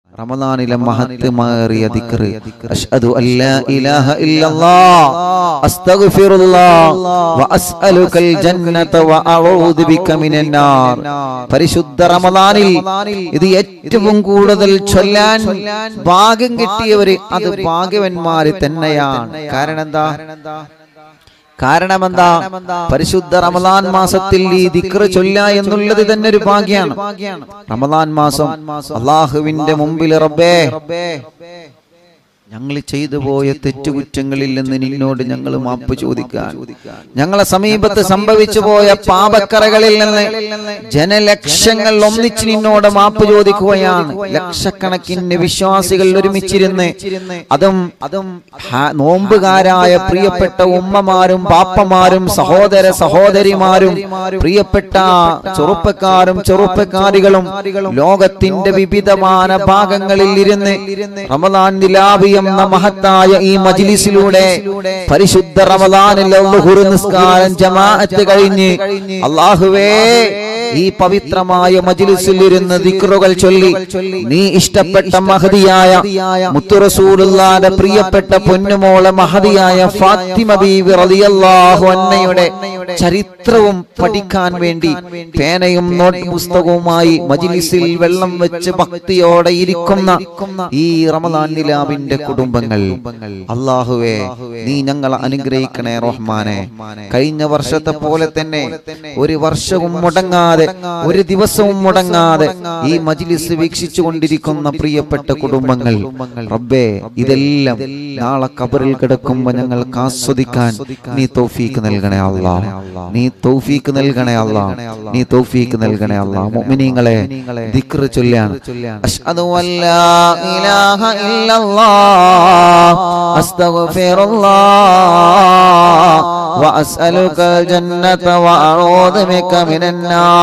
റമദാനിലെ മഹത്വമേറിയ ദിക്ർ അഷ്ഹദു അല്ലാ ഇലാഹ ഇല്ലല്ലാഹ് അസ്തഗ്ഫിറുല്ലാഹ് വ അസ്അലുകൽ ജന്നത വ അഊദു ബിക മിനൻ നാർ. പരിശുദ്ധ റമദാനിൽ ഇത് ഏറ്റവും കൂടുതൽ ചൊല്ലാൻ ഭാഗ്യം കിട്ടിയവർ അത് ഭാഗ്യവാന്മാർ തന്നെയാണ്. കാരണം എന്താ? പരിശുദ്ധ റമദാൻ മാസത്തിൽ ഈ ദിക്ർ ചൊല്ല എന്നുള്ളത് തന്നെ ഒരു ഭാഗ്യമാണ്. റമദാൻ മാസം അല്ലാഹുവിന്റെ മുമ്പിൽ റബ്ബേ, ഞങ്ങൾ ചെയ്തു പോയ തെറ്റുകുറ്റങ്ങളിൽ നിന്ന് നിന്നോട് ഞങ്ങൾ മാപ്പ് ചോദിക്കാൻ, ഞങ്ങളെ സമീപത്ത് സംഭവിച്ചു പോയ പാപക്കറകളിൽ നിന്ന് ജനലക്ഷങ്ങൾ ഒന്നിച്ച് നിന്നോട് മാപ്പ് ചോദിക്കുകയാണ്. ലക്ഷക്കണക്കിന് വിശ്വാസികൾ ഒരുമിച്ചിരുന്ന്, അതും നോമ്പുകാരായ പ്രിയപ്പെട്ട ഉമ്മമാരും പാപ്പമാരും സഹോദര സഹോദരിമാരും പ്രിയപ്പെട്ട ചെറുപ്പക്കാരും ചെറുപ്പക്കാരികളും ലോകത്തിന്റെ വിവിധമായ ഭാഗങ്ങളിൽ ഇരുന്ന് റമദാൻ നിലാവി എന്ന മഹത്തായ ഈ മജ്ലിസിലൂടെ പരിശുദ്ധ റമദാനിൽ ളുഹുർ നിസ്കാരം ജമാഅത്ത് കഴിഞ്ഞ് അല്ലാഹുവേ ഈ പവിത്രമായ മജ്ലിസിൽ ഇരുന്ന് ദിക്റുകൾ ചൊല്ലി നീ ഇഷ്ടപ്പെട്ട മഹദിയായ മുത്തു റസൂലുള്ളാഹിന്റെ പ്രിയപ്പെട്ട പൊന്നുമോളെ മഹദിയായ ഫാത്തിമ ബീവി റളിയല്ലാഹു അൻഹയുടെ ചരിത്രവും പഠിക്കാൻ വേണ്ടി പേനയും നോട്ട് പുസ്തകവുമായി മജ്ലിസിൽ വെള്ളം വെച്ച് ഭക്തിയോടെ ഇരിക്കുന്ന ഈ റമദാൻ നിലാവിന്റെ കുടുംബങ്ങൾ, അല്ലാഹുവേ നീ ഞങ്ങളെ അനുഗ്രഹിക്കണേ റഹ്മാനെ. കഴിഞ്ഞ വർഷത്തെ പോലെ തന്നെ ഒരു വർഷവും മുടങ്ങാതെ, ഒരു ദിവസവും മുടങ്ങാതെ ഈ മജ്ലിസ് വീക്ഷിച്ചു കൊണ്ടിരിക്കുന്ന പ്രിയപ്പെട്ട കുടുംബങ്ങൾ, റബ്ബേ ഇതെല്ലാം നാളെ ഖബറിൽ കിടക്കുമ്പോൾ ഞങ്ങൾക്ക് ആസ്വദിക്കാൻ നീ തൗഫീഖ് നൽകണേ അല്ലാഹ്, നീ തൗഫീഖ് നൽകണേ അല്ലാഹ്, നീ തൗഫീഖ് നൽകണേ അല്ലാഹ്. മുഅ്മിനീങ്ങളെ ദിക്ർ ചൊല്ലാൻ അഷ്ഹദു അല്ലാ ഇലാഹ ഇല്ലല്ലാഹ് അസ്തഗ്ഫിറുല്ലാഹ് വ അസ്അലുകൽ ജന്നത വ അഊദു ബിക മിനൻ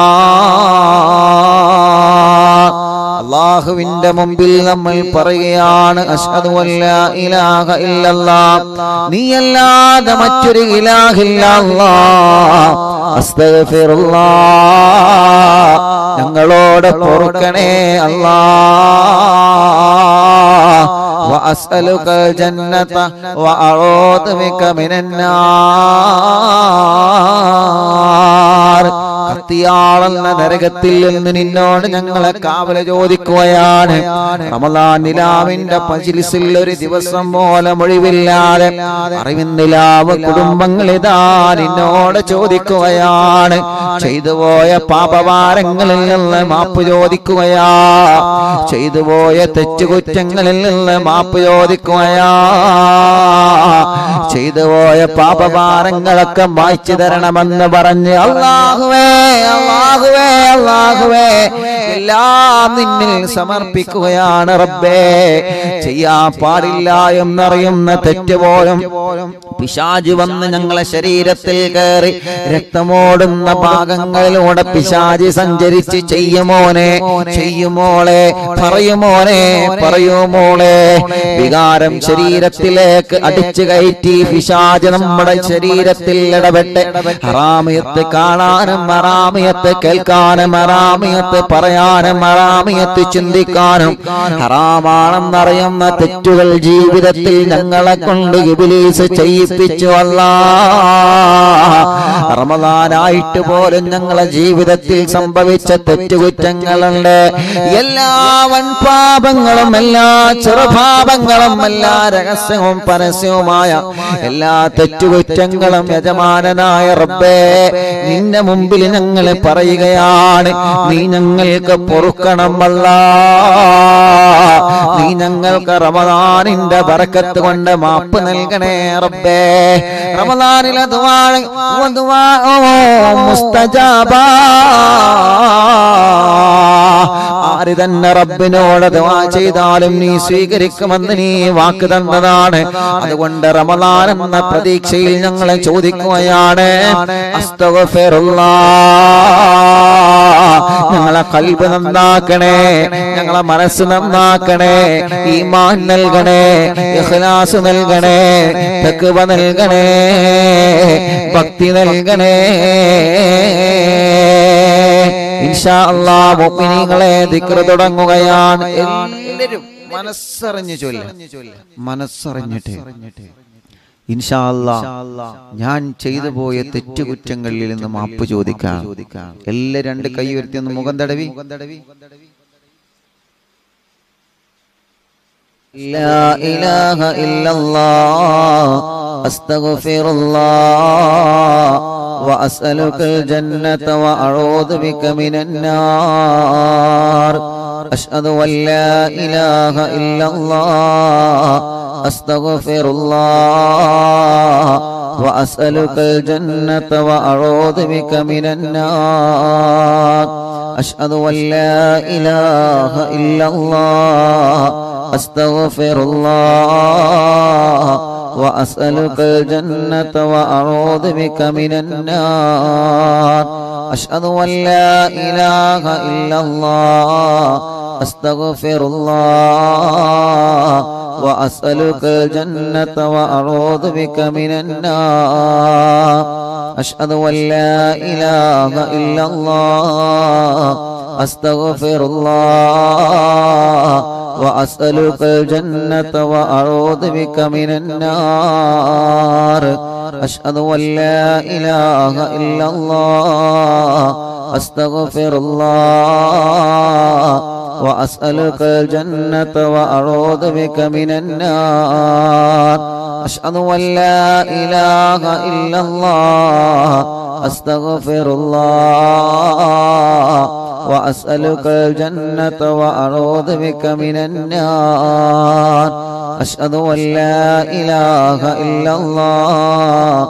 നാർ. അല്ലാഹുവിന്റെ മുമ്പിൽ നമ്മൾ പറയുകയാണ് അഷ്ഹദു അല്ലാ ഇലാഹ ഇല്ലല്ലാഹ്, നീയല്ലാതെ മറ്റൊരു ഇലാഹില്ല അല്ലാഹ്, അസ്തഗ്ഫിറുല്ലാഹ് ഞങ്ങളോട് പൊറുക്കണേ അല്ലാഹ്, വ അസ്അലുകൽ ജന്നത വ അഊദു ബിക മിനൻ നാർ. കത്തിയാളുന്ന നരകത്തിൽ നിന്ന് നിന്നോട് ഞങ്ങളെ കാവല ചോദിക്കുകയാണ്. റമദാൻ നിലാവിന്റെ മജ്ലിസിൽ ഒരു ദിവസം പോലെ ഒഴിവില്ലാതെ അറിവിൻ നിലാവ് കുടുംബങ്ങൾ ഇതാ നിന്നോട് ചോദിക്കുകയാണ്. ചെയ്തുപോയ പാപഭാരങ്ങളിൽ നിന്ന് മാപ്പ് ചോദിക്കുകയാ, ചെയ്തുപോയ തെറ്റുകുറ്റങ്ങളിൽ നിന്ന് മാപ്പ് ചോദിക്കുകയാ, ചെയ്തുപോയ പാപഭാരങ്ങളൊക്കെ മായ്ച്ചു തരണമെന്ന് പറഞ്ഞ് അല്ലാഹുവേ അല്ലാഹുവേ അല്ലാഹുവേ എല്ലാം നിന്നിൽ സമർപ്പിക്കുകയാണ് റബ്ബേ. ചെയ്യാൻ പാടില്ല എന്നറിയുന്ന തെറ്റുപോലും പിശാച് വന്ന് ഞങ്ങളെ ശരീരത്തിൽ കയറി രക്തമോടുന്ന ഭാഗങ്ങളിലൂടെ പിശാച് സഞ്ചരിച്ച് ചെയ്യുമോനെ ചെയ്യുമോളെ പറയുമോനെ പറയുമോളെ വികാരം ശരീരത്തിലേക്ക് അടിച്ചു കയറ്റി പിശാച് നമ്മുടെ ശരീരത്തിൽ ഇടപെട്ട് ഹറാമിയത്ത് കാണാനും ഹറാമിയത്ത് കേൾക്കാനും ഹറാമിയത്ത് പറയാനും ഹറാമിയത്ത് ചിന്തിക്കാനും ഹറാമാണെന്നറിയുന്ന തെറ്റുകൾ ജീവിതത്തിൽ ഞങ്ങളെ കൊണ്ട് ഇബ്ലീസ് ചെയ്യിപ്പിച്ചു അല്ലാഹ്. റമദാനായിട്ട് പോലും ഞങ്ങളെ ജീവിതത്തിൽ സംഭവിച്ച തെറ്റുകുറ്റങ്ങളുണ്ട്. എല്ലാ വൻപാപങ്ങളും എല്ലാ ചെറുപാപങ്ങളും എല്ലാ രഹസ്യവും പരസ്യവുമായ എല്ലാ തെറ്റുകുറ്റങ്ങളും യജമാനനായ റബ്ബേ നിന്റെ മുമ്പിൽ ഞങ്ങൾ പറയുകയാണ്. നീ ഞങ്ങൾക്ക് പൊറുക്കണം അല്ലാഹ്, നീ ഞങ്ങൾക്ക് റമദാനിന്റെ ബറക്കത്ത് കൊണ്ട് മാപ്പ് നൽകണേ റബ്ബേ. റമദാനിലെ ദുആ മുസ്തജാബ, ആര് തന്നെ റബ്ബിനോട് ദുആ ചെയ്താലും നീ സ്വീകരിക്കുമെന്ന് നീ വാക്ക് തന്നതാണ്. അതുകൊണ്ട് റമദാൻ എന്ന പ്രതീക്ഷയിൽ ഞങ്ങളെ ചോദിക്കുകയാണ് അസ്തഗ്ഫിറുല്ലാഹ്. ഞങ്ങളെ ഖൽബ് നന്നാക്കണേ, ഞങ്ങളെ മനസ്സ് നന്നാക്കണേ, ഈമാൻ നൽകണേ, ഇഖ്ലാസ് നൽകണേ, തഖ്വ നൽകണേ, ഭക്തി നൽകണേ. ഇൻഷാ അല്ലാഹ് മുഅ്മിനീങ്ങളെ ദിക്ർ തുടങ്ങുകയാണ്. എല്ലാവരും മനസ്സറിഞ്ഞു മനസ്സറിഞ്ഞിട്ട് ഇൻഷാ അല്ലാഹ് ഞാൻ ചെയ്തു പോയ തെറ്റുകുറ്റങ്ങളിൽ നിന്ന് മാപ്പ് ചോദിക്കാം. എല്ലാ രണ്ട് കൈ ഉയർത്തി ഒന്ന് മുഖം തടവി. ലാ ഇലാഹ ഇല്ലല്ലാഹ് അസ്തഗ്ഫിറുല്ലാഹ് വഅസ്അലുകൽ ജന്നത വഅഊദു ബിക മിനന്നാർ അഷ്ഹദു അൻ ലാ ഇലാഹ ഇല്ലല്ലാഹ് അസ്തഗ്ഫിറുല്ലാഹ് വഅസ്അലുകൽ ജന്നത വഅഊദു ബിക മിനന്നാർ അഷ്ഹദു അൻ ലാ ഇലാഹ ഇല്ലല്ലാഹ് അസ്തഗ്ഫിറുല്ലാഹ് വഅസ്അലുകൽ ജന്നത വഅഊദു ബിക മിനന്നാർ അഷ്ഹദു അൻ ലാ ഇലാഹ ഇല്ലല്ലാഹ് അസ്തഗ്ഫിറുല്ലാഹ് വഅസ്അലുകൽ ജന്നത വഅഊദു ബിക മിനന്നാർ അഷ്ഹദു അൻ ലാ ഇലാഹ ഇല്ലല്ലാഹ് അസ്തഗ്ഫിറുല്ലാഹ് വഅസ്അലുകൽ ജന്നത വഅഊദു ബിക മിനന്നാർ അഷ്ഹദു അൻ ലാ ഇലാഹ ഇല്ലല്ലാഹ് അസ്തഗ്ഫിറുല്ലാഹ് വഅസ്അലുകൽ ജന്നത വഅഊദു ബിക മിനന്നാർ അഷ്ഹദു അൻ ലാ ഇലാഹ ഇല്ലല്ലാഹ് അസ്തഗ്ഫിറുല്ലാഹ് വഅസ്അലുകൽ ജന്നത വഅഊദു ബിക മിനന്നാർ അഷ്ഹദു അൻ ലാ ഇലാഹ ഇല്ലല്ലാഹ്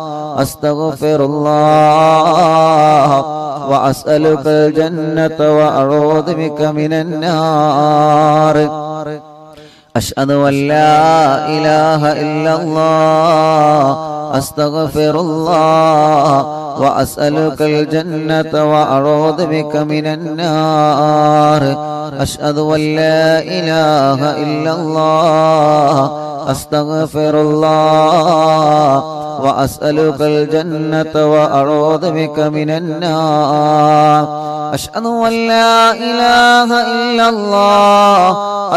അസ്തഗ്ഫിറുല്ലാഹ് വഅസ്അലുകൽ ജന്നത വഅഊദു ബിക മിനന്നാർ അഷ്ഹദു അൻ ലാ ഇലാഹ ഇല്ലല്ലാഹ് അസ്തഗ്ഫിറുല്ലാഹ് വഅസ്അലുകൽ ജന്നത വഅഊദു ബിക മിനന്നാർ അഷ്ഹദു അൻ ലാ ഇലാഹ ഇല്ലല്ലാഹ് അസ്തഗ്ഫിറുല്ലാഹ് വഅസ്അലുകൽ ജന്നത വഅഊദു ബിക മിനന്നാർ അഷ്ഹദു അൻ ലാ ഇലാഹ ഇല്ലല്ലാഹ്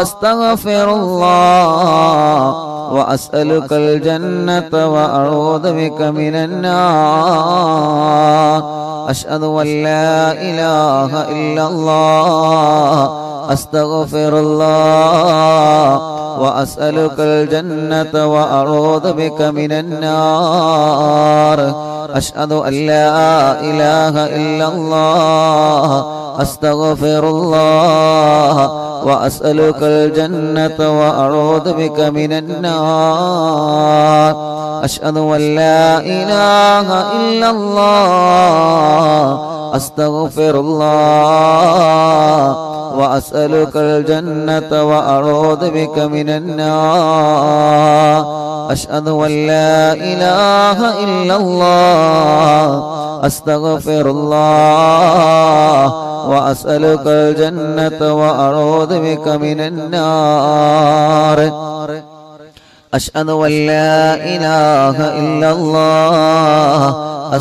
അസ്തഗ്ഫിറുല്ലാഹ് വഅസ്അലുകൽ ജന്നത വഅഊദു ബിക മിനന്നാർ അഷ്ഹദു അൻ ലാ ഇലാഹ ഇല്ലല്ലാഹ് അസ്തഗ്ഫിറുല്ലാഹ് വഅസ്അലുകൽ ജന്നത വഅഊദു ബിക മിനന്നാർ അഷ്ഹദു അൻ ലാ ഇലാഹ ഇല്ലല്ലാഹ് അസ്തഗ്ഫിറുല്ലാഹ് വഅസ്അലുകൽ ജന്നത വഅഊദു ബിക മിനന്നാർ അഷ്ഹദു അൻ ലാ ഇലാഹ ഇല്ലല്ലാഹ് അസ്തഗ്ഫിറുല്ലാഹ് വഅസ്അലുകൽ ജന്നത വഅഊദു ബിക മിനന്നാർ അഷ്ഹദു അൻ ലാ ഇലാഹ ഇല്ലല്ലാഹ് അസ്തഗ്ഫിറുല്ലാഹ് വഅസ്അലുകൽ ജന്നത വഅഊദു ബിക മിനന്നാർ അഷ്ഹദു അൻ ലാ ഇലാഹ ഇല്ലല്ലാഹ്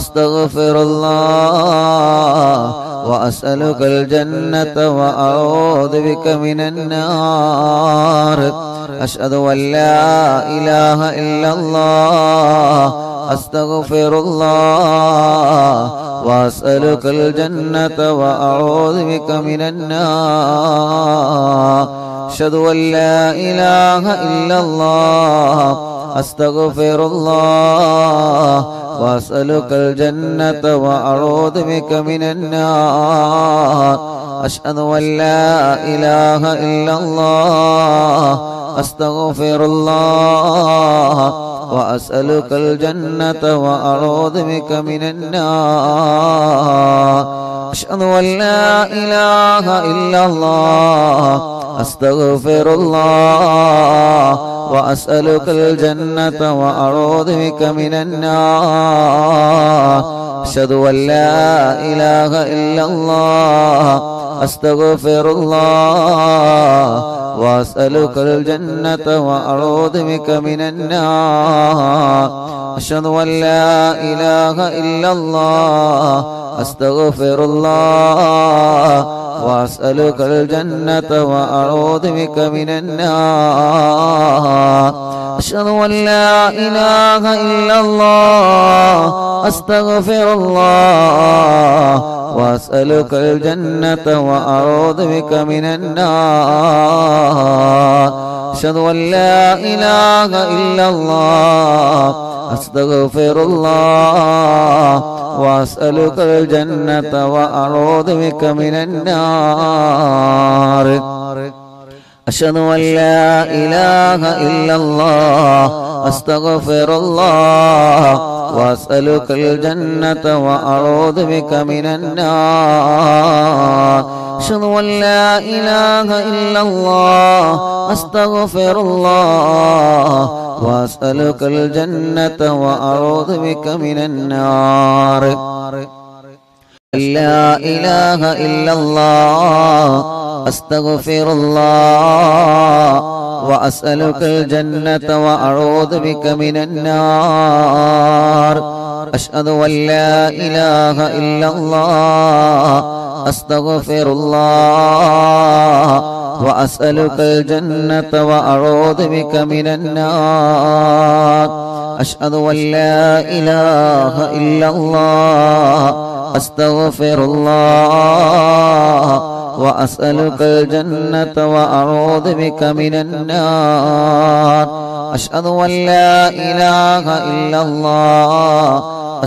അസ്തഗ്ഫിറുല്ലാഹ് വഅസ്അലുകൽ ജന്നത വഅഊദു ബിക മിനന്നാർ അഷ്ഹദു അൻ ലാ ഇലാഹ ഇല്ലല്ലാഹ് അസ്തഗ്ഫിറുല്ലാഹ് വഅസ്അലുകൽ ജന്നത വഅഊദു ബിക മിനന്നാർ അഷ്ഹദു അൻ ലാ ഇലാഹ ഇല്ലല്ലാഹ് അസ്തഗ്ഫിറുല്ലാഹ് വഅസ്അലുകൽ ജന്നത വഅഊദു ബിക മിനന്നാർ അഷ്ഹദു അൻ ലാ ഇലാഹ ഇല്ലല്ലാഹ് അസ്തഗ്ഫിറുല്ലാഹ് വഅസ്അലുകൽ ജന്നത വഅഊദു ബിക മിനന്നാർ അഷ്ഹദു അൻ ലാ ഇലാഹ ഇല്ലല്ലാഹ് അസ്തഗ്ഫിറുല്ലാഹ് വഅസ്അലുകൽ ജന്നത വഅഊദു ബിക മിനന്നാർ അഷ്ഹദു അൻ ലാ ഇലാഹ ഇല്ലല്ലാഹ് അസ്തഗ്ഫിറുല്ലാഹ് വഅസ്അലുകൽ ജന്നത വഅഊദു ബിക മിനന്നാർ അഷ്ഹദു അൻ ലാ ഇലാഹ ഇല്ലല്ലാഹ് അസ്തഗ്ഫിറുല്ലാഹ് വഅസ്അലുകൽ ജന്നത വഅഊദു ബിക മിനന്നാർ അശ്ഹദു അൻ ലാ ഇലാഹ ഇല്ലല്ലാഹ് അസ്തഗ്ഫിറുല്ലാഹ് വഅസ്അലുകൽ ജന്നത വഅഊദു ബിക മിനന്നാർ അശ്ഹദു അൻ ലാ ഇലാഹ ഇല്ലല്ലാഹ് അസ്തഗ്ഫിറുല്ലാഹ് വഅസ്അലുകൽ ജന്നത വഅഊദു ബിക മിനന്നാർ അശ്ഹദു അൻ ലാ ഇലാഹ ഇല്ലല്ലാഹ് അസ്തഗ്ഫിറുല്ലാഹ് വഅസ്അലുകൽ ജന്നത വഅഊദു ബിക മിനന്നാർ അശ്ഹദു അൻ ലാ ഇലാഹ ഇല്ലല്ലാഹ് അസ്തഗ്ഫിറുല്ലാഹ് വഅസ്അലുകൽ ജന്നത വഅഊദു ബിക മിനന്നാർ ലാ ഇലാഹ ഇല്ലല്ലാഹ് അസ്തഗ്ഫിറുല്ലാഹ് വഅസ്അലുകൽ ജന്നത വഅഊദു ബിക മിനന്നാർ അശ്ഹദു അൻ ലാ ഇലാഹ ഇല്ലല്ലാഹ് അസ്തഗ്ഫിറുല്ലാഹ് വഅസ്അലുകൽ ജന്നത വഅഊദു ബിക മിനന്നാർ അശ്ഹദു അൻ ലാ ഇലാഹ ഇല്ലല്ലാഹ് അസ്തഗ്ഫിറുല്ലാഹ് വഅസ്അലുകൽ ജന്നത വഅഊദു ബിക മിനന്നാർ അശ്ഹദു അൻ ലാ ഇലാഹ ഇല്ലല്ലാഹ്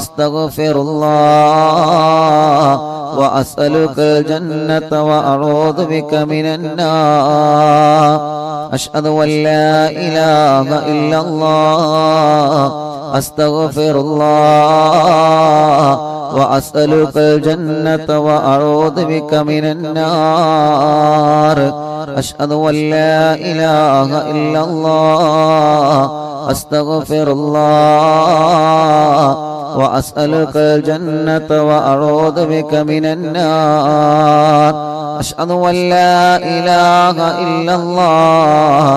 അസ്തഗ്ഫിറുല്ലാഹ് വഅസ്അലുകൽ ജന്നത വഅഊദു ബിക മിനന്നാർ അശ്ഹദു അൻ ലാ ഇലാഹ ഇല്ലല്ലാഹ് അസ്തഗ്ഫിറുല്ലാഹ് വഅസ്അലുകൽ ജന്നത വഅഊദു ബിക മിനന്നാർ അശ്ഹദു അൻ ലാ ഇലാഹ ഇല്ലല്ലാഹ് അസ്തഗ്ഫിറുല്ലാഹ് വഅസ്അലുകൽ ജന്നത വഅഊദു ബിക മിനന്നാർ അശ്ഹദു അൻ ലാ ഇലാഹ ഇല്ലല്ലാഹ്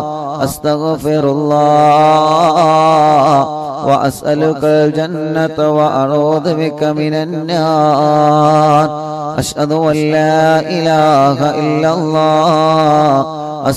അസ്തഗ്ഫിറുല്ലാഹ് വഅസ്അലുകൽ ജന്നത വഅഊദു ബിക മിനന്നാർ അശ്ഹദു അൻ ലാ ഇലാഹ ഇല്ലല്ലാഹ്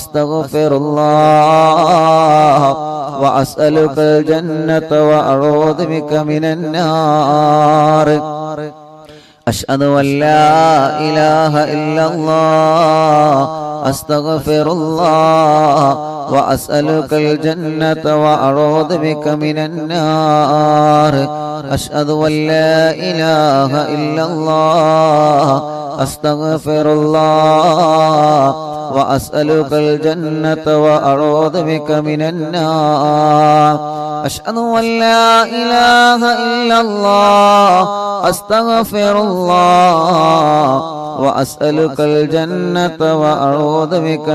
അസ്തഗ്ഫിറുല്ലാഹ് വഅസ്അലുകൽ ജന്നത വഅഊദു ബിക മിനന്നാർ അശ്ഹദു അൻ ലാ ഇലാഹ ഇല്ലല്ലാഹ് അസ്തഗ്ഫിറുല്ലാഹ് വഅസ്അലുകൽ ജന്നത വഅഊദു ബിക മിനന്നാർ അശ്ഹദു അൻ ലാ ഇലാഹ ഇല്ലല്ലാഹ് അസ്തഗ്ഫിറുല്ലാഹ് വഅസ്അലുകൽ ജന്നത വഅഊദു ബിക മിനന്നാർ അശ്ഹദു അൻ ലാ ഇലാഹ ഇല്ലല്ലാഹ് അസ്തഗ്ഫിറുല്ലാഹ് വഅസ്അലുകൽ ജന്നത വഅഊദു ബിക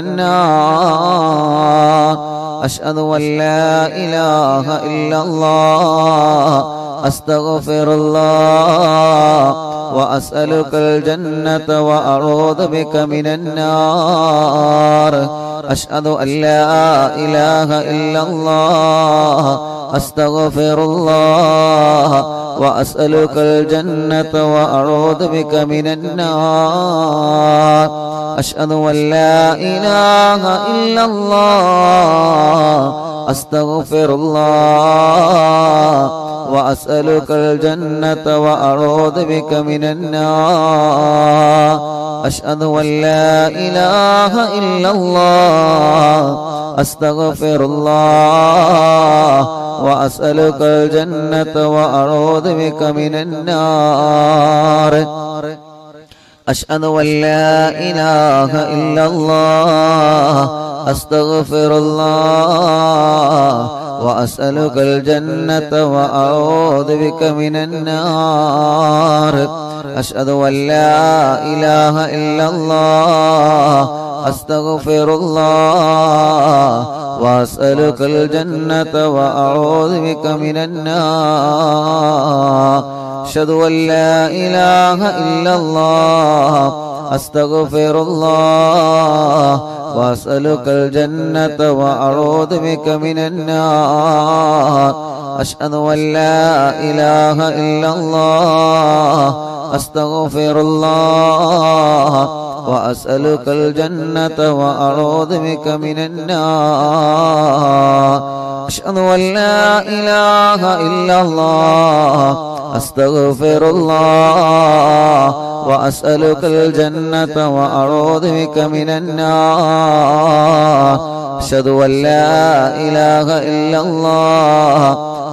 മിനന്നാർ അശ്ഹദു അൻ ലാ ഇലാഹ ഇല്ലല്ലാഹ് അസ്തഗ്ഫിറുല്ലാഹ് വഅസ്അലുകൽ ജന്നത വഅഊദു ബിക മിനന്നാർ അശ്ഹദു അൻ ലാ ഇലാഹ ഇല്ലല്ലാഹ് അസ്തഗ്ഫിറുല്ലാഹ് വഅസ്അലുകൽ ജന്നത വഅഊദു ബിക മിനന്നാർ അശ്ഹദു അൻ ലാ ഇലാഹ ഇല്ലല്ലാഹ് അസ്തഗ്ഫിറുല്ലാഹ് വഅസ്അലുകൽ ജന്നത വഅഊദു ബിക മിനന്നാർ അശ്ഹദു അൻ ലാ ഇലാഹ ഇല്ലല്ലാഹ് അസ്തഗ്ഫിറുല്ലാഹ് വഅസ്അലുകൽ ജന്നത വഅഊദു ബിക മിനന്നാർ അശ്ഹദു അൻ ലാ ഇലാഹ ഇല്ലല്ലാഹ് അസ്തഗ്ഫിറുല്ലാഹ് വഅസ്അലുകൽ ജന്നത വഅഊദു ബിക മിനന്നാർ അശ്ഹദു അൻ ലാ ഇലാഹ ഇല്ലല്ലാഹ് അസ്തഗ്ഫിറുല്ലാഹ് വഅസ്അലുകൽ ജന്നത വഅഊദു ബിക മിനന്നാർ അശ്ഹദു അൻ ലാ ഇലാഹ ഇല്ലല്ലാഹ് അസ്തഗ്ഫിറുല്ലാഹ് വഅസ്അലുകൽ ജന്നത വഅഊദു ബിക മിനന്നാർ അശ്ഹദു അൻ ലാ ഇലാഹ ഇല്ലല്ലാഹ് അസ്തഗ്ഫിറുല്ലാഹ വഅസ്അലുകൽ ജന്നത വഅഊദു ബിക മിനന്നാർ അഷ്ഹദു അൻ ലാ ഇലാഹ ഇല്ലല്ലാഹ് അസ്തഗ്ഫിറുല്ലാഹ വഅസ്അലുകൽ ജന്നത വഅഊദു ബിക മിനന്നാർ അഷ്ഹദു അൻ ലാ ഇലാഹ ഇല്ലല്ലാഹ്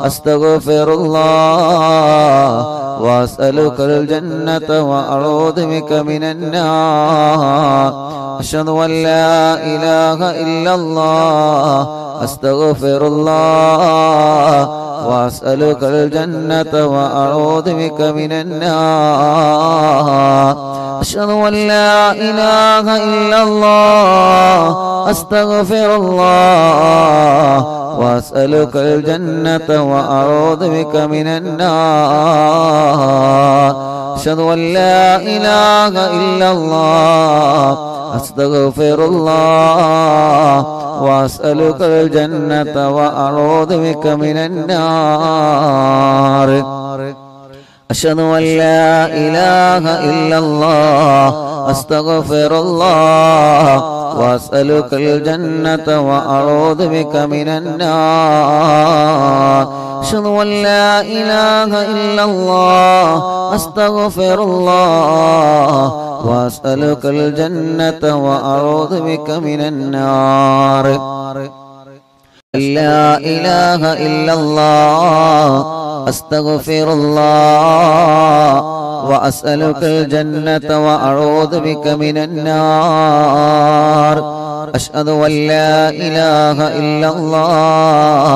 അസ്തഗ്ഫിറുല്ലാഹ വഅസ്അലുകൽ ജന്നത വഅഊദു ബിക മിനന്നാർ അഷ്ഹദു അൻ ലാ ഇലാഹ ഇല്ലല്ലാഹ് അസ്തഗ്ഫിറുല്ലാഹ വഅസ്അലുകൽ ജന്നത വഅഊദു ബിക മിനന്നാർ അഷ്ഹദു അൻ ലാ ഇലാഹ ഇല്ലല്ലാഹ് അസ്തഗ്ഫിറുല്ലാഹ വഅസ്അലുകൽ ജന്നത വഅഊദു ബിക മിനന്നാർ അഷ്ഹദു അൻ ലാ ഇലാഹ ഇല്ലല്ലാഹ് അസ്തഗ്ഫിറുല്ലാഹ വഅസ്അലുകൽ ജന്നത വഅഊദു ബിക മിനന്നാർ അഷ്ഹദു അൻ ലാ ഇലാഹ ഇല്ലല്ലാഹ് അസ്തഗ്ഫിറുല്ലാഹ വഅസ്അലുകൽ ജന്നത വഅഊദു ബിക മിനന്നാർ അഷ്ഹദു അൻ ലാ ഇലാഹ ഇല്ലല്ലാഹ് അസ്തഗ്ഫിറുല്ലാഹ വഅസ്അലുകൽ ജന്നത വഅഊദു ബിക മിനന്നാർ ലാ ഇലാഹ ഇല്ലല്ലാഹ് അസ്തഗ്ഫിറുല്ലാഹ വഅസ്അലുകൽ ജന്നത വഅഊദു ബിക മിനന്നാർ അഷ്ഹദു അൻ ലാ ഇലാഹ ഇല്ലല്ലാഹ്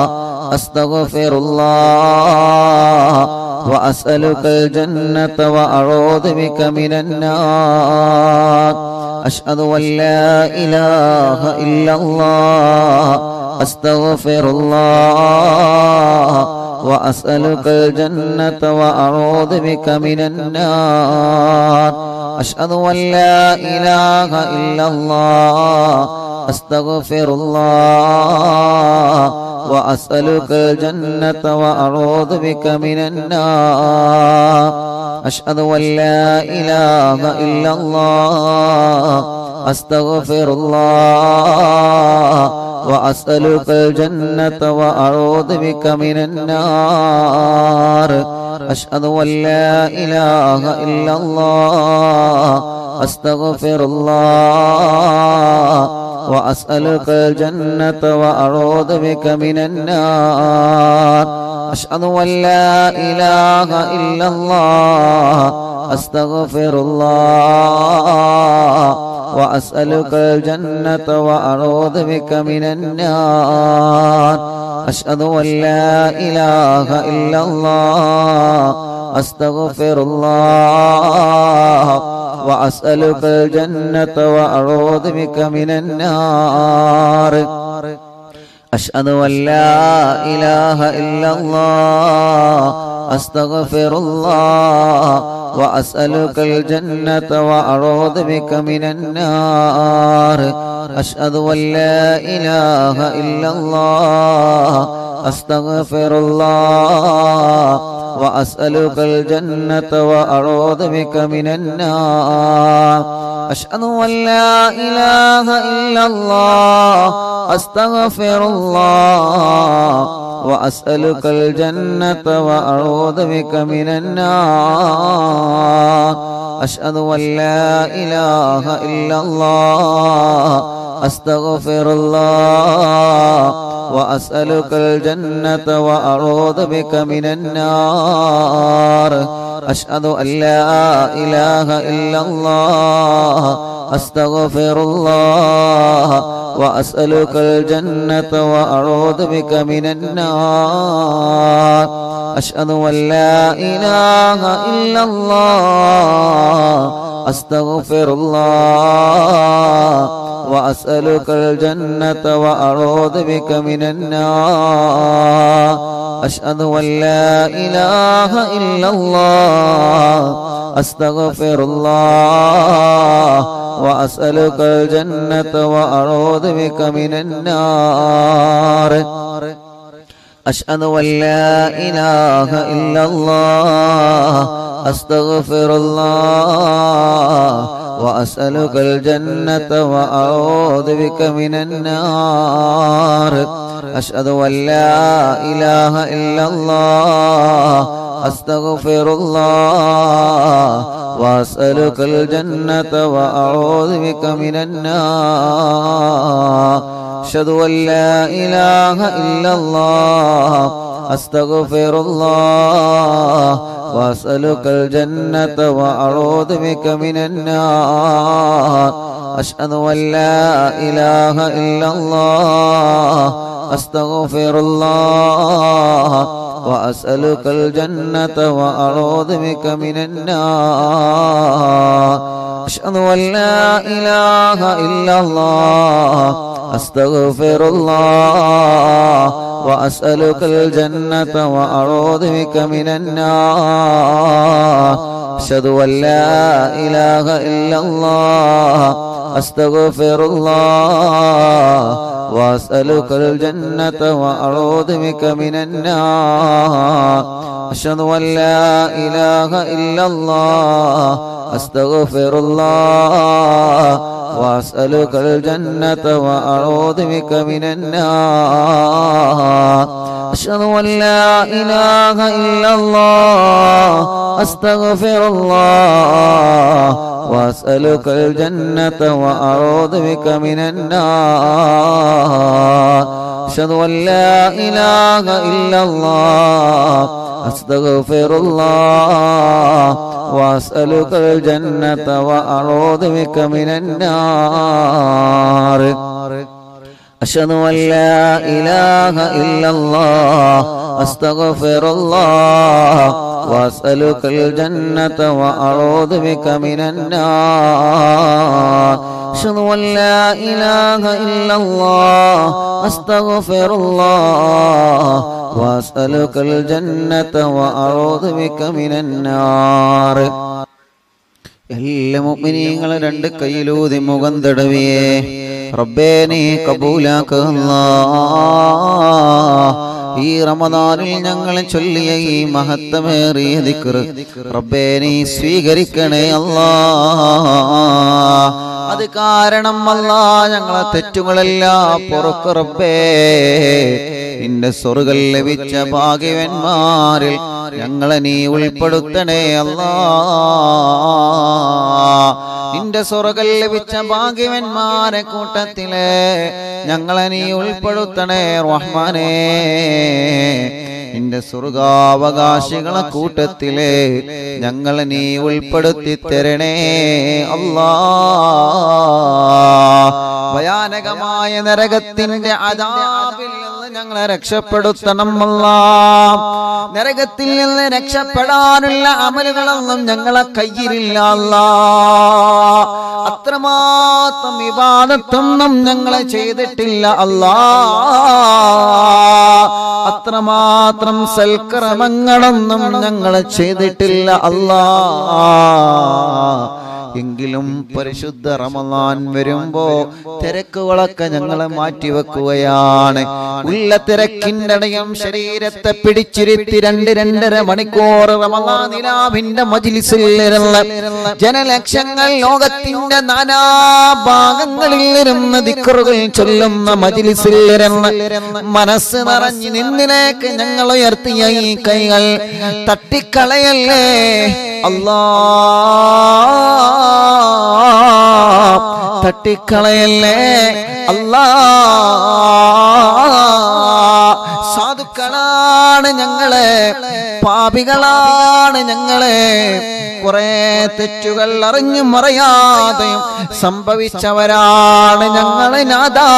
അസ്തഗ്ഫിറുല്ലാഹ വഅസ്അലുകൽ ജന്നത വഅഊദു ബിക മിനന്നാർ അഷ്ഹദു അൻ ലാ ഇലാഹ ഇല്ലല്ലാഹ് അസ്തഗ്ഫിറുല്ലാഹ വഅസ്അലുകൽ ജന്നത വഅഊദു ബിക മിനന്നാർ അഷ്ഹദു അൻ ലാ ഇലാഹ ഇല്ലല്ലാഹ് അസ്തഗ്ഫിറുല്ലാഹ വഅസ്അലുകൽ ജന്നത വഅഊദു ബിക മിനന്നാർ അഷ്ഹദു അൻ ലാ ഇലാഹ ഇല്ലല്ലാഹ് അസ്തഗ്ഫിറുല്ലാഹ വഅസ്അലുകൽ ജന്നത വഅഊദു ബിക മിനന്നാർ അഷ്ഹദു അൻ ലാ ഇലാഹ ഇല്ലല്ലാഹ് അസ്തഗ്ഫിറുല്ലാഹ വഅസ്അലുകൽ ജന്നത വഅഊദു ബിക മിനന്നാർ അഷ്ഹദു അൻ ലാ ഇലാഹ ഇല്ലല്ലാഹ് അസ്തഗ്ഫിറുല്ലാഹ വഅസ്അലുകൽ ജന്നത വഅഊദു ബിക മിനന്നാർ അഷ്ഹദു അൻ ലാ ഇലാഹ ഇല്ലല്ലാഹ് അസ്തഗ്ഫിറുല്ലാഹ വഅസ്അലുകൽ ജന്നത വഅഊദു ബിക മിനന്നാർ അഷ്ഹദു അൻ ലാ ഇലാഹ ഇല്ലല്ലാഹ് അസ്തഗ്ഫിറുല്ലാഹ വഅസ്അലുകൽ ജന്നത വഅഊദു ബിക മിനന്നാർ അഷ്ഹദു അൻ ലാ ഇലാഹ ഇല്ലല്ലാഹ് അസ്തഗ്ഫിറുല്ലാഹ വഅസ്അലുകൽ ജന്നത വഅഊദു ബിക മിനന്നാർ അഷ്ഹദു അൻ ലാ ഇലാഹ ഇല്ലല്ലാഹ് അസ്തഗ്ഫിറുല്ലാഹ വഅസ്അലുകൽ ജന്നത വഅഊദു ബിക മിനന്നാർ അഷ്ഹദു അൻ ലാ ഇലാഹ ഇല്ലല്ലാഹ് അസ്തഗ്ഫിറുല്ലാഹ വഅസ്അലുകൽ ജന്നത വഅഊദു ബിക മിനന്നാർ അഷ്ഹദു അൻ ലാ ഇലാഹ ഇല്ലല്ലാഹ് അസ്തഗ്ഫിറുല്ലാഹ വഅസ്അലുകൽ ജന്നത വഅഊദു ബിക മിനന്നാർ അഷ്ഹദു അൻ ലാ ഇലാഹ ഇല്ലല്ലാഹ് അസ്തഗ്ഫിറുല്ലാഹ വഅസ്അലുകൽ ജന്നത വഅഊദു ബിക മിനന്നാർ അഷ്ഹദു അൻ ലാ ഇലാഹ ഇല്ലല്ലാഹ് അസ്തഗ്ഫിറുല്ലാഹ വഅസ്അലുകൽ ജന്നത വഅഊദു ബിക മിനന്നാർ അഷ്ഹദു അൻ ലാ ഇലാഹ ഇല്ലല്ലാഹ് അസ്തഗ്ഫിറുല്ലാഹ് വഅസ്അലുകൽ ജന്നത വഅഊദു ബിക മിനന്നാർ അഷ്ഹദു അല്ലാ ഇലാഹ ഇല്ലല്ലാഹ് അസ്തഗ്ഫിറുല്ലാഹ് വഅസ്അലുകൽ ജന്നത വഅഊദു ബിക മിനന്നാർ അഷ്ഹദു അല്ലാ ഇലാഹ ഇല്ലല്ലാഹ് അസ്തഗ്ഫിറുല്ലാഹ് വഅസ്അലുകൽ ജന്നത വഅഊദു ബിക മിനന്നാർ അഷ്ഹദു അല്ലാ ഇലാഹ ഇല്ലല്ലാഹ് അസ്തഗ്ഫിറുല്ലാഹ് വഅസ്അലുകൽ ജന്നത വഅഊദു ബിക മിനന്നാർ അഷ്ഹദു അല്ലാ ഇലാഹ ഇല്ലല്ലാഹ് അസ്തഗ്ഫിറുല്ലാഹ് വഅസ്അലുകൽ ജന്നത വഅഊദു ബിക മിനന്നാർ അഷ്ഹദു അല്ലാ ഇലാഹ ഇല്ലല്ലാഹ് അസ്തഗ്ഫിറുല്ലാഹ് വഅസ്അലുകൽ ജന്നത വഅഊദു ബിക മിനന്നാർ അഷ്ഹദു അല്ലാ ഇലാഹ ഇല്ലല്ലാഹ് അസ്തഗ്ഫിറുല്ലാഹ് വഅസ്അലുകൽ ജന്നത വഅഊദു ബിക മിനന്നാർ അഷ്ഹദു അല്ലാ ഇലാഹ ഇല്ലല്ലാഹ് അസ്തഗ്ഫിറുല്ലാഹ് വഅസ്അലുകൽ ജന്നത വഅഊദു ബിക മിനന്നാർ അഷ്ഹദു അല്ലാ ഇലാഹ ഇല്ലല്ലാഹ് അസ്തഗ്ഫിറുല്ലാഹ് വഅസ്അലുകൽ ജന്നത വഅഊദു ബിക മിനന്നാർ അഷ്ഹദു അല്ലാ ഇലാഹ ഇല്ലല്ലാഹ് അസ്തഗ്ഫിറുല്ലാഹ് വഅസ്അലുകൽ ജന്നത വഅഊദു ബിക മിനന്നാർ അഷ്ഹദു അല്ലാ ഇലാഹ ഇല്ലല്ലാഹ് അസ്തഗ്ഫിറുല്ലാഹ് വഅസ്അലുകൽ ജന്നത വഅഊദു ബിക മിനന്നാർ എല്ലാ മുഅ്മിനീങ്ങളും രണ്ട് കൈയിലൂതി മുഖം തടവിയേ റബ്ബേ നീ കബൂലാക്കല്ലാ ഈ റമദാനിൽ ഞങ്ങൾ ചൊല്ലിയ ഈ മഹത്തമേറിയ ദിക്ർ റബ്ബേ നീ സ്വീകരിക്കണേ അല്ലാ അത് കാരണം അല്ലാ ഞങ്ങളെ തെറ്റുകളെല്ലാം പൊറുക്ക് റബ്ബേ നിന്റെ സ്വർഗ്ഗം ലഭിച്ച ഭാഗ്യവാന്മാരിൽ ഞങ്ങളെ നീ ഉൾപ്പെടുത്തണേ അല്ലാ നിന്റെ സ്വർഗ്ഗം ലഭിച്ച ഭാഗ്യവാന്മാരെ കൂട്ടത്തിലെ ഞങ്ങളെ നീ ഉൾപ്പെടുത്തണേ റഹ്മാനേ നിന്റെ സ്വർഗാവകാശികളെ കൂട്ടത്തിലെ ഞങ്ങളെ നീ ഉൾപ്പെടുത്തി തരണേ അല്ലാ ഭയാനകമായ നരകത്തിന്റെ അദാബിൽ നിന്ന് ഞങ്ങളെ രക്ഷപ്പെടുത്തണം അല്ലാ നരകത്തിൽ നിന്ന് രക്ഷപ്പെടാനുള്ള അമലുകളൊന്നും ഞങ്ങളെ കയ്യിലില്ല അല്ലാ അത്രമാത്രം ഇബാദത്തൊന്നും ഞങ്ങളെ ചെയ്തിട്ടില്ല അല്ലാ അത്രമാത്രം സൽക്കർമ്മങ്ങളൊന്നും ഞങ്ങളെ ചെയ്തിട്ടില്ല അല്ലാ എങ്കിലും പരിശുദ്ധ റമളാൻ വരുമ്പോ തിരക്കുകളൊക്കെ ഞങ്ങളെ മാറ്റിവെക്കുകയാണ് ഉള്ള തിരക്കിന്റെ ഇടയും ശരീരത്തെ പിടിച്ചിരുത്തി 2-2.5 മണിക്കൂർ റമളാൻ നിലാവിന്റെ മജ്ലിസിൽ ഇരുന്ന് ജനലക്ഷങ്ങൾ ലോകത്തിന്റെ നാനാഭാഗങ്ങളിൽ ഇരുന്ന് ദിക്റുകൾ ചൊല്ലുന്ന മജ്ലിസിൽ ഇരുന്ന് മനസ്സ് നിറഞ്ഞ് നിന്നിലേക്ക് ഞങ്ങൾ ഉയർത്തിയ ഈ കൈകൾ തട്ടിക്കളയല്ലേ അല്ലാ തട്ടിക്കളയല്ലേ അല്ലാ സാധുക്കളാണ് ഞങ്ങളെ പാപികളാണ് ഞങ്ങളെ കുറെ തെറ്റുകൾ അറിഞ്ഞും അറിയാതെയും സംഭവിച്ചവരാണ് ഞങ്ങളെ നാഥാ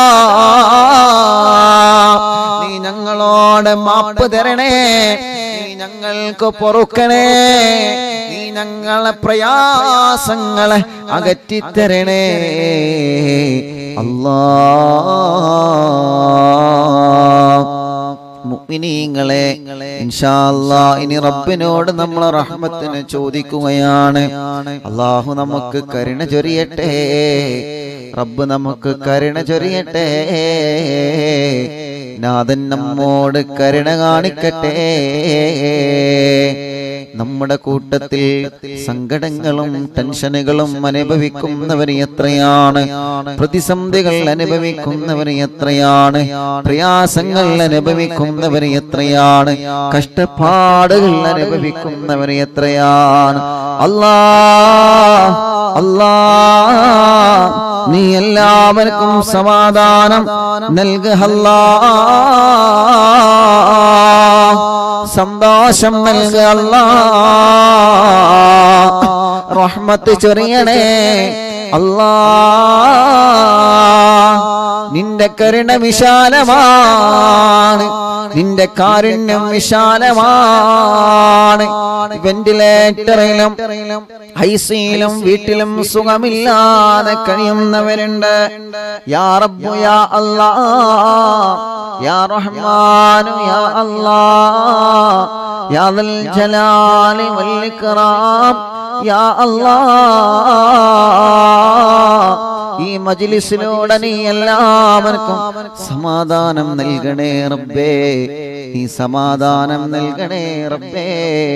നീ ഞങ്ങളോട് മാപ്പ് തരണേ നീ ഞങ്ങൾക്ക് പൊറുക്കണേ നീ ഞങ്ങളെ പ്രയാസങ്ങളെ അകറ്റിത്തരണേ അല്ലാ മുഅ്മിനീങ്ങളെ ഇൻഷാ അല്ലാഹ് ഇനി റബ്ബിനോട് നമ്മൾ റഹ്മത്തിനെ ചോദിക്കുകയാണ് അല്ലാഹു നമുക്ക് കരുണ ചൊരിയട്ടെ റബ്ബ് നമുക്ക് കരുണ ചൊരിയട്ടെ നാഥൻ നമ്മോട് കരുണ കാണിക്കട്ടെ നമ്മുടെ കൂട്ടത്തിൽ സങ്കടങ്ങളും ടെൻഷനുകളും അനുഭവിക്കുന്നവർ എത്രയാണ്, പ്രതിസന്ധികൾ അനുഭവിക്കുന്നവർ എത്രയാണ്, പ്രയാസങ്ങൾ അനുഭവിക്കുന്നവർ എത്രയാണ്, കഷ്ടപ്പാടുകൾ അനുഭവിക്കുന്നവർ എത്രയാണ്. അല്ലാ നീ എല്ലാവർക്കും സമാധാനം നൽകുക അല്ലാ, സന്തോഷം നൽകുക അല്ലാ, റഹ്മത്ത് ചൊരിയണേ അല്ലാ. നിന്റെ കരുണ വിശാലമാണ്, നിന്റെ കാരുണ്യം വിശാലമാണ്. വെന്റിലേറ്ററിലും ഐസിയിലും വീട്ടിലും സുഖമില്ലാതെ കഴിയുന്നവരുണ്ട്. യാ റബ്ബു യാ അല്ലാ, യാ റഹ്മാനു യാ അല്ലാ, യാ ദൽ ജലാലി വൽ ഇക്റാം യാ അല്ലാ. ഈ മജ്ലിസിലൂടെ നീ എല്ലാവർക്കും സമാധാനം നൽകണേ റബ്ബേ, നീ സമാധാനം നൽകണേ റബ്ബേ.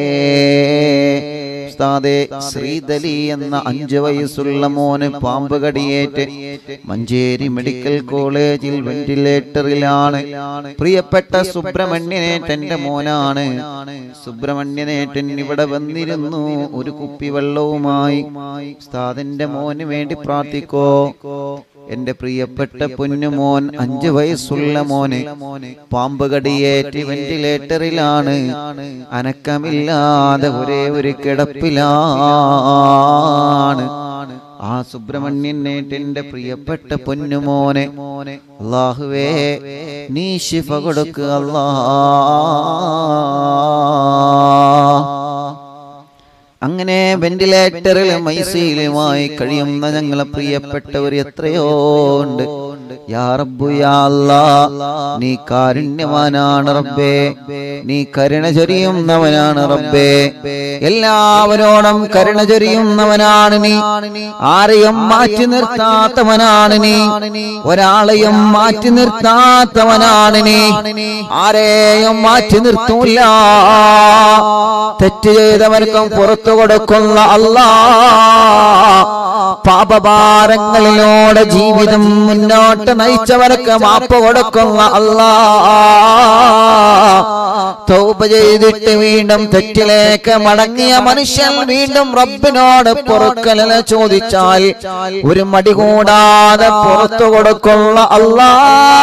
ഉസ്താദേ, ശ്രീദലി എന്ന 5 വയസ്സുള്ള മോന് പാമ്പ് കടിയേറ്റ് മഞ്ചേരി മെഡിക്കൽ കോളേജിൽ വെന്റിലേറ്ററിലാണ്. പ്രിയപ്പെട്ട സുബ്രഹ്മണ്യനേട്ടന്റെ മോനാണ്. സുബ്രഹ്മണ്യനേട്ടൻ ഇവിടെ വന്നിരുന്നു ഒരു കുപ്പി വെള്ളവുമായി. ഉസ്താദിന്റെ മോന് വേണ്ടി പ്രാർത്ഥിക്കോ. എന്റെ പ്രിയപ്പെട്ട പൊന്നുമോൻ, 5 വയസ്സുള്ള മോന് പാമ്പ് കടിയേറ്റ് വെന്റിലേറ്ററിലാണ്. അനക്കമില്ലാതെ ഒരേ ഒരു കിടപ്പിലാണ്. ആ സുബ്രഹ്മണ്യനേട്ടന്റെ പ്രിയപ്പെട്ട പൊന്നുമോനെ അല്ലാഹുവേ നീ ശിഫ കൊടുക്കുക അല്ലാ. അങ്ങനെ വെന്റിലേറ്ററിലും ഐസിയിലുമായി കഴിയുന്ന ഞങ്ങളെ പ്രിയപ്പെട്ടവർ എത്രയോ ഉണ്ട്. യാ റബ്ബു യാ അല്ലാ, നീ കാരുണ്യവാനാണ് റബ്ബേ, നീ കരുണ ചൊരിയുന്നവനാണ് റബ്ബേ. എല്ലാവരോടും കരുണ ചൊരിയുന്നവനാണ് നീ. ആരെയും മാറ്റി നിർത്താത്തവനാണ് നീ, ഒരാളെയും മാറ്റി നിർത്താത്തവനാണ് നീ, ആരെയും മാറ്റി നിർത്തൂല. തെറ്റ് ചെയ്തവർക്കും പുറത്തു കൊടുക്കുന്ന അല്ലാ, പാപഭാരങ്ങളിലൂടെ ജീവിതം മുന്നോട്ട് നയിച്ചവർക്ക് മാപ്പ് കൊടുക്കുന്ന അല്ലാ, തൗബ ചെയ്തിട്ട് വീണ്ടും തെറ്റിലേക്ക് മടങ്ങിയ മനുഷ്യൻ വീണ്ടും റബ്ബിനോട് പൊറുക്കലിനെ ചോദിച്ചാൽ ഒരു മടി കൂടാതെ പുറത്തു കൊടുക്കുന്ന അല്ലാ.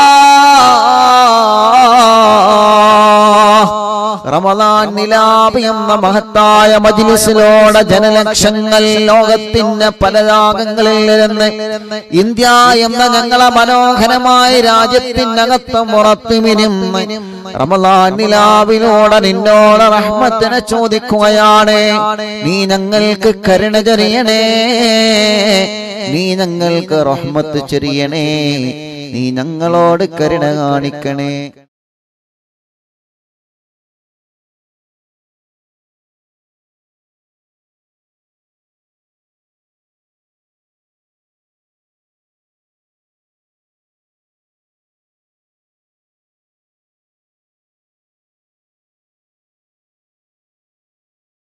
റമദാൻ നിലാവ് എന്ന മഹത്തായ മജ്ലിസിലൂടെ ജനലക്ഷങ്ങൾ ലോകത്തിന്റെ പല ഭാഗങ്ങളിൽ നിന്ന് ഇന്ത്യ എന്ന ഞങ്ങളെ മനോഹരമായ രാജ്യത്തിനകത്ത് പുറത്തുമിനും റമദാൻ നിലാവിലൂടെ നിന്നോട് റഹ്മത്തിനെ ചോദിക്കുകയാണ്. നീ ഞങ്ങൾക്ക് കരുണ ചൊരിയണേ, നീ ഞങ്ങൾക്ക് റഹ്മത്ത് ചൊരിയണേ, നീ ഞങ്ങളോട് കരുണ കാണിക്കണേ.